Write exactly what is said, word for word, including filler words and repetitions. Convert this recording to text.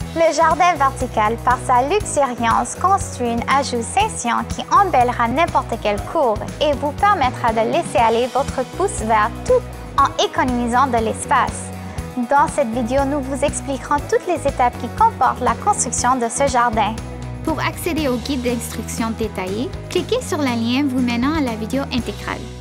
Le jardin vertical, par sa luxuriance, construit un ajout sensation qui embellira n'importe quelle cour et vous permettra de laisser aller votre pouce vert tout en économisant de l'espace. Dans cette vidéo, nous vous expliquerons toutes les étapes qui comportent la construction de ce jardin. Pour accéder au guide d'instruction détaillé, cliquez sur le lien vous menant à la vidéo intégrale.